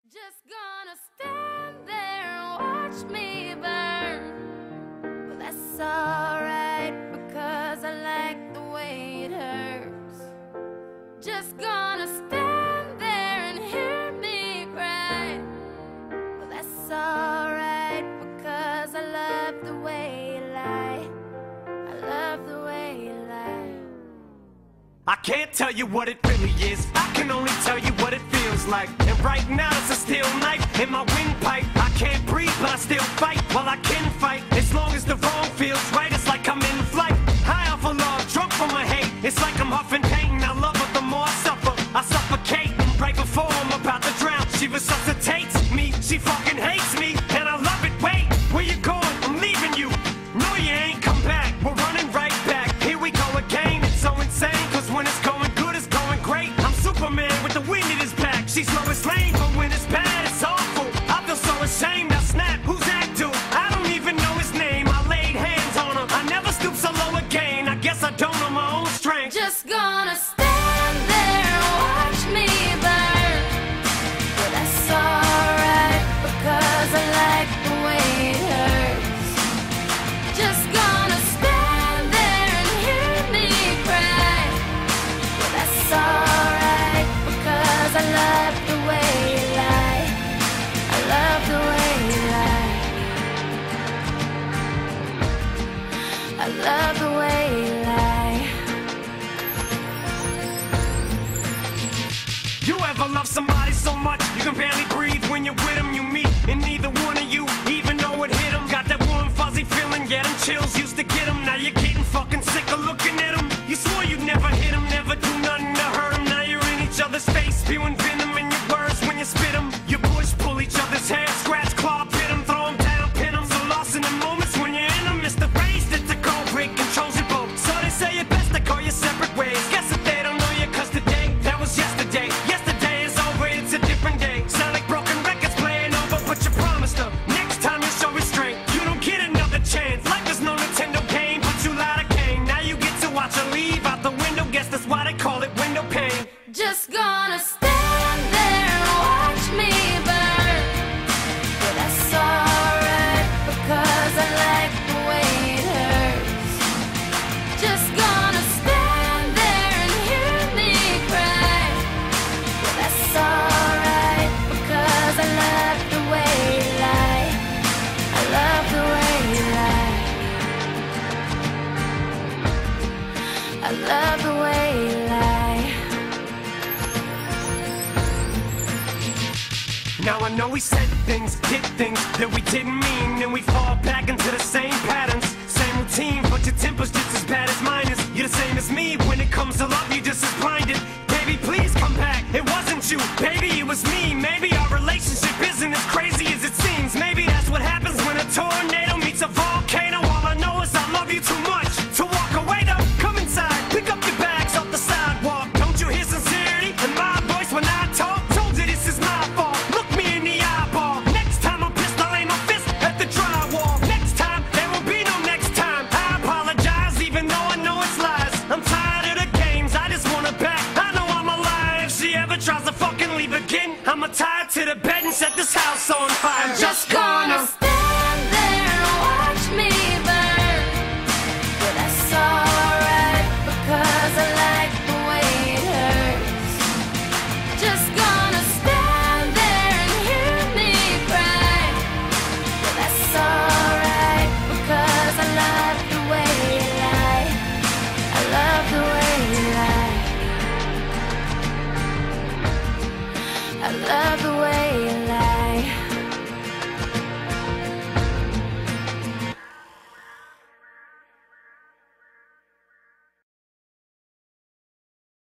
Just gonna stand there and watch me burn. Well, that's alright because I like the way it hurts. Just gonna stand there and hear me cry. Well, that's alright because I love the way you lie. I love the way you lie. I can't tell you what it really is, I can only tell you what it feels like. And right now it's a steel knife in my windpipe. I can't breathe but I still fight, while I can fight. As long as the wrong feels right, it's like I'm in flight. High off of love, drunk from my hate. It's like I'm huffing pain, I love her the more I suffer. I suffocate, and right before I'm about to drown, she resuscitates me, she fucking hates me. And I love it, wait, where you going? I'm leaving you. No you ain't come back, we're running right back. Here we go again, it's so insane. When it's going good, it's going great. I'm Superman with the wind in his back. She's Lois Lane, but when it's bad, it's awful. I feel so ashamed. Now snap, who's that dude? I don't even know his name. I laid hands on him. I never stoop so low again. I guess I don't know my own strength. Just gonna stand there and watch me burn. But that's alright because I like the way it hurts. Just gonna stand there and hear me cry. That's alright because I love the way you lie. I love the way you lie. I love the way you lie. You ever love somebody so much you can barely breathe when you're with them? You meet and neither one of you even know it hit them. Got that warm fuzzy feeling, yeah, them chills used to get them. Now you're getting fucking sick of looking at them. You swore you'd never hit them, never do nothing to hurt them. Now you're in each other's face, spewing venom in your words when you spit them. You push, pull each other's hair, scratch, claw, pit them, throw them down, pin them. So lost in the moments when you're in them, it's the race that the cold break controls your boat. So they say it best to go your separate ways. Guess that they don't know you cause today, that was yesterday. Yesterday is over, it's a different day. Sound like broken records playing over, but you promised her next time you'll show restraint. You don't get another chance, life is no Nintendo game, but you lied again. Now you get to watch her leave out the window, guess that's why they call it window pane. Just gonna stand there and watch me burn. But that's alright because I like the way it hurts. Just gonna stand there and hear me cry. But that's alright because I love the way you lie. I love the way you lie. I love the way you lie. Now I know we said things, did things that we didn't mean, and we fall back into the same patterns, same routine, but your temper's just as bad as mine is. You're the same as me, when it comes to love, you're just as blinded. Baby, please come back, it wasn't you, baby, it was me. Maybe our relationship isn't as crazy as it seems. Maybe that's what happens when a tornado meets a volcano. All I know is I love you too much to walk away though. Come inside, pick up your bags off the sidewalk. Don't you hear sincerity in my voice when I talk? Told you this is my fault. Tries to fucking leave again, I'ma tie her to the bed and set this house on fire. I'm just gonna stand there and watch me